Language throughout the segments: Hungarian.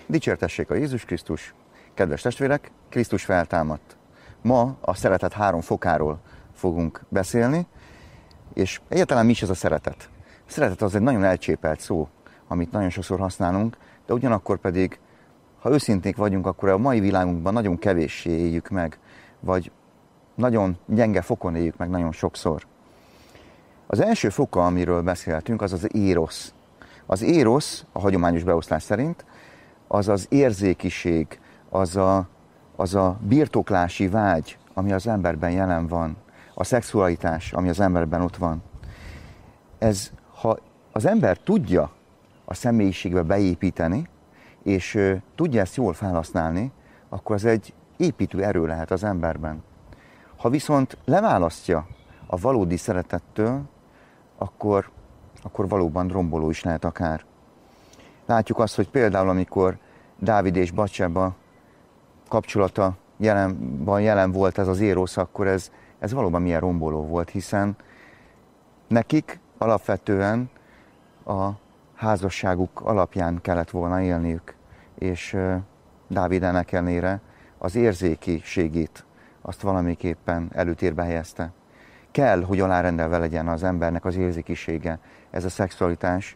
Dicsértessék a Jézus Krisztus! Kedves testvérek, Krisztus feltámadt. Ma a szeretet 3 fokáról fogunk beszélni, és egyáltalán mi is ez a szeretet? A szeretet az egy nagyon elcsépelt szó, amit nagyon sokszor használunk, de ugyanakkor pedig, ha őszinték vagyunk, akkor a mai világunkban nagyon kevéssé éljük meg, vagy nagyon gyenge fokon éljük meg nagyon sokszor. Az első foka, amiről beszéltünk, az az érosz. Az érosz, a hagyományos beosztás szerint, az az érzékiség, az a birtoklási vágy, ami az emberben jelen van, a szexualitás, ami az emberben ott van. Ez, ha az ember tudja a személyiségbe beépíteni, és tudja ezt jól felhasználni, akkor ez egy építő erő lehet az emberben. Ha viszont leválasztja a valódi szeretettől, akkor valóban romboló is lehet akár. Látjuk azt, hogy például amikor Dávid és Batseba kapcsolata jelen volt ez az érosz, akkor ez valóban milyen romboló volt, hiszen nekik alapvetően a házasságuk alapján kellett volna élniük, és Dávid ennek ellenére az érzékiségét azt valamiképpen előtérbe helyezte. Kell, hogy alárendelve legyen az embernek az érzékisége, ez a szexualitás,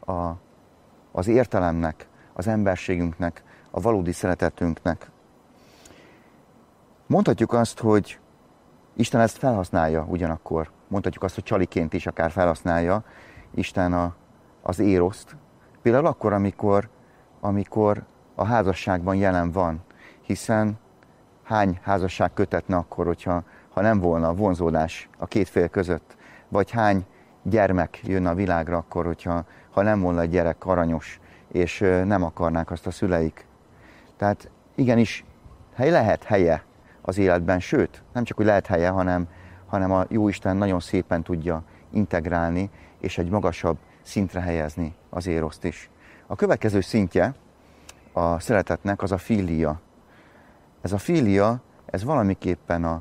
az értelemnek, az emberségünknek, a valódi szeretetünknek. Mondhatjuk azt, hogy Isten ezt felhasználja ugyanakkor. Mondhatjuk azt, hogy csaliként is akár felhasználja Isten az éroszt. Például akkor, amikor a házasságban jelen van, hiszen hány házasság kötetne akkor, ha nem volna vonzódás a két fél között, vagy hány gyermek jön a világra akkor, ha nem volna egy gyerek aranyos, és nem akarnák azt a szüleik. Tehát igenis lehet helye az életben, sőt, nem csak, hogy lehet helye, hanem a Jóisten nagyon szépen tudja integrálni, és egy magasabb szintre helyezni az éroszt is. A következő szintje a szeretetnek az a filia. Ez a filia, ez valamiképpen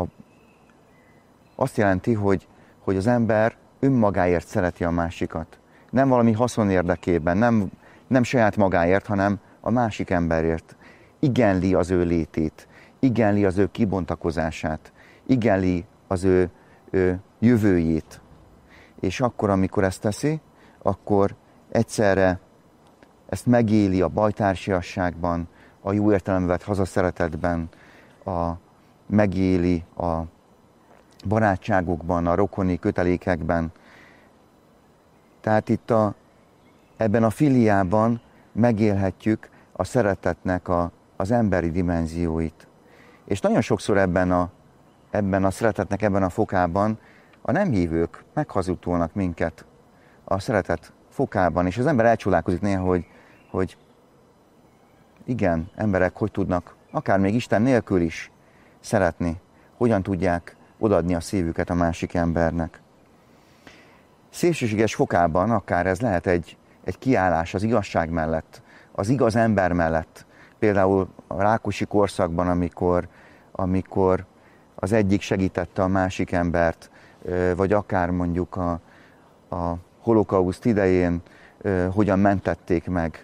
azt jelenti, hogy az ember önmagáért szereti a másikat. Nem valami haszon érdekében, nem saját magáért, hanem a másik emberért. Igenli az ő létét, igenli az ő kibontakozását, igenli az ő jövőjét. És akkor, amikor ezt teszi, akkor egyszerre ezt megéli a bajtársiasságban, a jó értelemben vett hazaszeretetben, megéli a barátságokban, a rokoni kötelékekben. Tehát itt ebben a filiában megélhetjük a szeretetnek az emberi dimenzióit. És nagyon sokszor ebben a szeretetnek, ebben a fokában a nem hívők meghazudtolnak minket a szeretet fokában, és az ember elcsodálkozik néha, hogy igen, emberek hogy tudnak, akár még Isten nélkül is szeretni, hogyan tudják odaadni a szívüket a másik embernek. Szélsőséges fokában akár ez lehet egy kiállás az igazság mellett, az igaz ember mellett. Például a Rákosi korszakban, amikor az egyik segítette a másik embert, vagy akár mondjuk a holokauszt idején hogyan mentették meg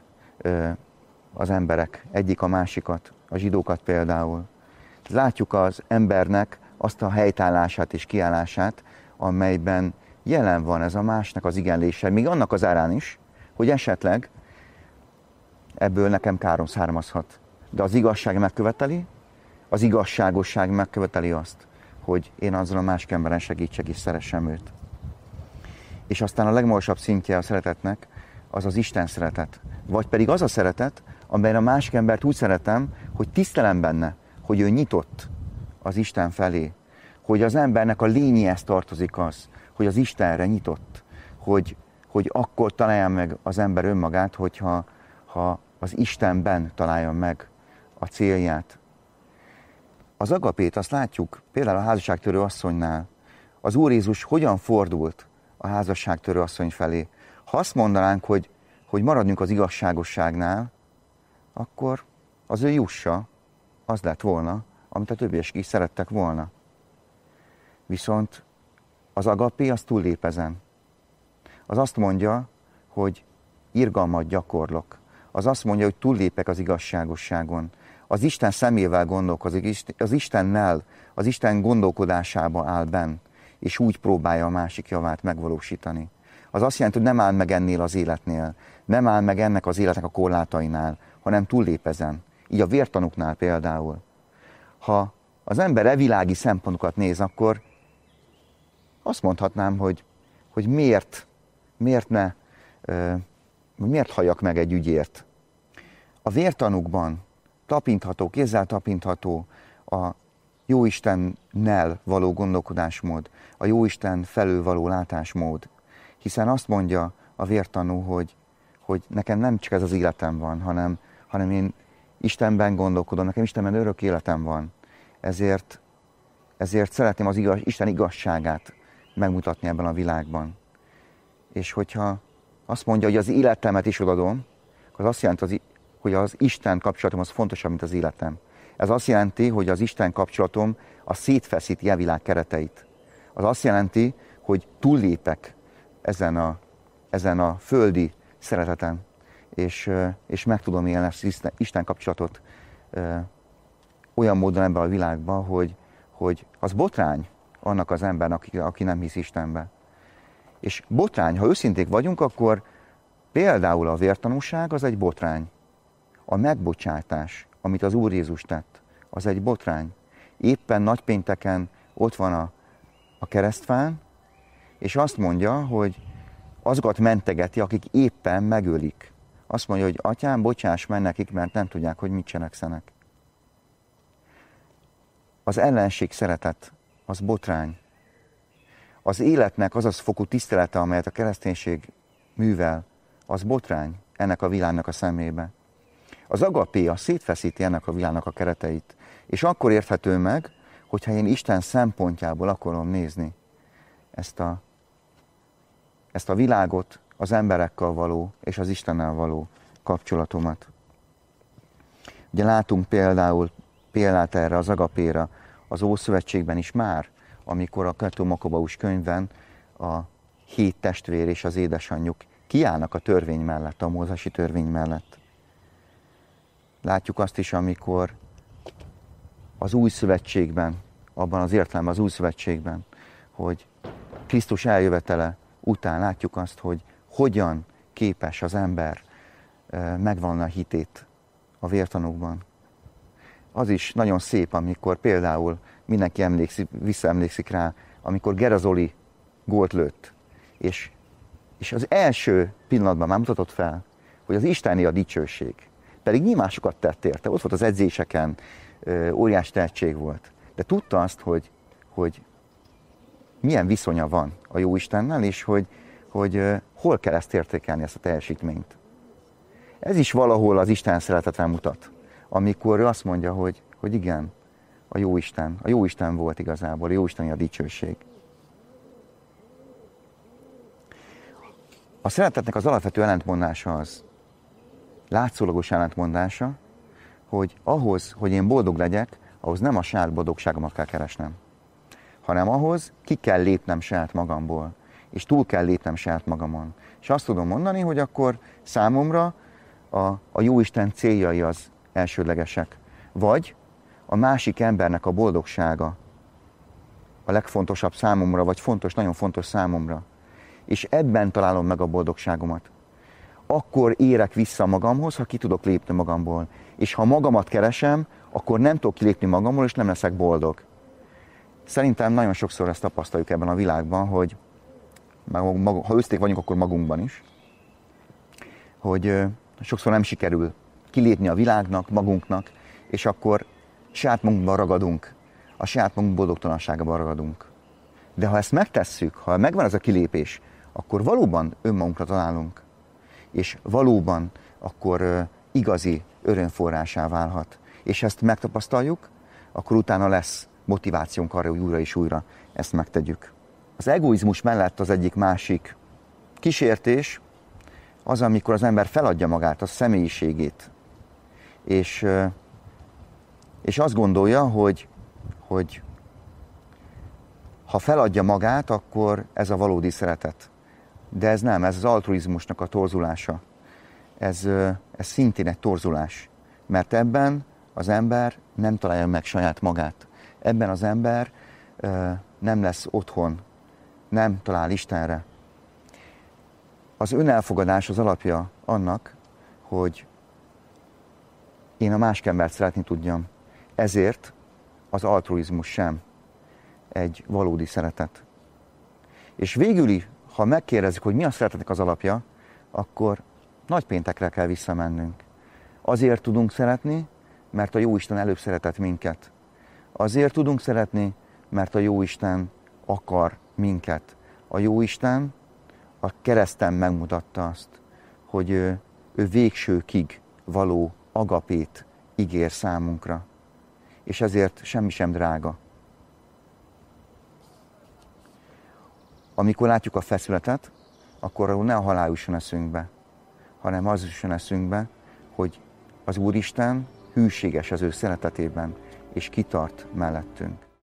az emberek egyik a másikat, a zsidókat például. Látjuk az embernek azt a helytállását és kiállását, amelyben jelen van ez a másnak az igenlése, még annak az árán is, hogy esetleg ebből nekem károm származhat. De az igazság megköveteli, az igazságosság megköveteli azt, hogy én azzal a másik emberen segítsek és szeressem őt. És aztán a legmagasabb szintje a szeretetnek az az Isten szeretet. Vagy pedig az a szeretet, amelyben a másik embert úgy szeretem, hogy tisztelem benne, hogy ő nyitott az Isten felé. Hogy az embernek a lényéhez tartozik az, hogy az Istenre nyitott. Hogy akkor találja meg az ember önmagát, hogyha az Istenben találja meg a célját. Az agapét azt látjuk például a házasságtörő asszonynál. Az Úr Jézus hogyan fordult a házasságtörő asszony felé. Ha azt mondanánk, hogy maradjunk az igazságosságnál, akkor az ő jussa az lett volna, amit a többiek is szerettek volna. Viszont az agapé az túllép ezen. Az azt mondja, hogy irgalmat gyakorlok. az azt mondja, hogy túllépek az igazságosságon. Az Isten szemével gondolkozik, az Istennel, az Isten gondolkodásába áll benn, és úgy próbálja a másik javát megvalósítani. Az azt jelenti, hogy nem áll meg ennél az életnél, nem áll meg ennek az életnek a korlátainál, hanem túllép ezen. Így a vértanúknál például. Ha az ember evilági szempontokat néz, akkor azt mondhatnám, hogy miért halljak meg egy ügyért. A vértanúkban tapintható, kézzel tapintható a Jóistennel való gondolkodásmód, a Jóisten felől való látásmód. Hiszen azt mondja a vértanú, hogy nekem nem csak ez az életem van, hanem én Istenben gondolkodom, nekem Istenben örök életem van. Ezért szeretném az Isten igazságát megmutatni ebben a világban. És hogyha azt mondja, hogy az életemet is odadom, az azt jelenti, hogy az Isten kapcsolatom az fontosabb, mint az életem. Ez azt jelenti, hogy az Isten kapcsolatom a szétfeszíti a világ kereteit. Az azt jelenti, hogy túllépek ezen a földi szereteten, és meg tudom élni ezt Isten kapcsolatot olyan módon ebben a világban, hogy az botrány annak az embernek, aki nem hisz Istenbe. És botrány, ha őszinték vagyunk, akkor például a vértanúság az egy botrány. A megbocsátás, amit az Úr Jézus tett, az egy botrány. Éppen nagypénteken ott van a keresztfán, és azt mondja, hogy azokat mentegeti, akik éppen megölik. Azt mondja, hogy Atyám, bocsáss meg nekik, mert nem tudják, hogy mit cselekszenek. Az ellenség szeretet, az botrány. Az életnek az az fokú tisztelete, amelyet a kereszténység művel, az botrány ennek a világnak a szemébe. Az agapé, szétfeszíti ennek a világnak a kereteit. És akkor érthető meg, hogyha én Isten szempontjából akarom nézni ezt a világot, az emberekkel való és az Istennel való kapcsolatomat. Ugye látunk példát erre az agapéra az Ószövetségben is már, amikor a 2 Makabeus könyvben a 7 testvér és az édesanyjuk kiállnak a törvény mellett, a mózesi törvény mellett. Látjuk azt is, amikor az Új Szövetségben, abban az értelemben az Új Szövetségben, hogy Krisztus eljövetele után látjuk azt, hogy hogyan képes az ember megvallani a hitét a vértanúkban. Az is nagyon szép, amikor például mindenki visszaemlékszik rá, amikor Gerazoli gólt lőtt, és az első pillanatban már mutatott fel, hogy az Istené a dicsőség. Pedig nyilván sokat tett érte, ott volt az edzéseken, óriás tehetség volt. De tudta azt, hogy milyen viszonya van a Jóistennel, és hogy hol kell ezt értékelni, ezt a teljesítményt. Ez is valahol az Isten szeretetre mutat, amikor ő azt mondja, hogy igen, a Jóisten volt igazából, a Jóisteni a dicsőség. A szeretetnek az alapvető ellentmondása az, látszólagos ellentmondása, hogy ahhoz, hogy én boldog legyek, ahhoz nem a saját boldogságomat kell keresnem, hanem ahhoz ki kell lépnem saját magamból, és túl kell lépnem saját magamon. És azt tudom mondani, hogy akkor számomra a Jóisten céljai az elsődlegesek. Vagy a másik embernek a boldogsága a legfontosabb számomra, vagy nagyon fontos számomra. És ebben találom meg a boldogságomat. Akkor érek vissza magamhoz, ha ki tudok lépni magamból. És ha magamat keresem, akkor nem tudok kilépni magamból, és nem leszek boldog. Szerintem nagyon sokszor ezt tapasztaljuk ebben a világban, hogy ha őszték vagyunk, akkor magunkban is, hogy sokszor nem sikerül kilépni a világnak, magunknak, és akkor saját magunkban ragadunk, a saját magunk boldogtalanságában ragadunk. De ha ezt megtesszük, ha megvan ez a kilépés, akkor valóban önmagunkra találunk, és valóban akkor igazi örömforrásá válhat. És ezt megtapasztaljuk, akkor utána lesz motivációnk arra, hogy újra és újra ezt megtegyük. Az egoizmus mellett az egyik másik kísértés az, amikor az ember feladja magát, a személyiségét, és azt gondolja, hogy ha feladja magát, akkor ez a valódi szeretet. De ez nem, ez az altruizmusnak a torzulása. ez szintén egy torzulás. Mert ebben az ember nem találja meg saját magát. Ebben az ember nem lesz otthon, nem talál Istenre. Az önelfogadás az alapja annak, hogy én a másik embert szeretni tudjam. Ezért az altruizmus sem egy valódi szeretet. És végül, ha megkérdezzük, hogy mi a szeretetnek az alapja, akkor nagypéntekre kell visszamennünk. Azért tudunk szeretni, mert a Jóisten előbb szeretett minket. Azért tudunk szeretni, mert a Jóisten akar minket. A Jóisten a kereszten megmutatta azt, hogy ő végsőkig való agapét ígér számunkra. És ezért semmi sem drága. Amikor látjuk a feszületet, akkor ne a halál jusson eszünkbe, hanem az jusson eszünkbe, hogy az Úristen hűséges az ő szeretetében, és kitart mellettünk.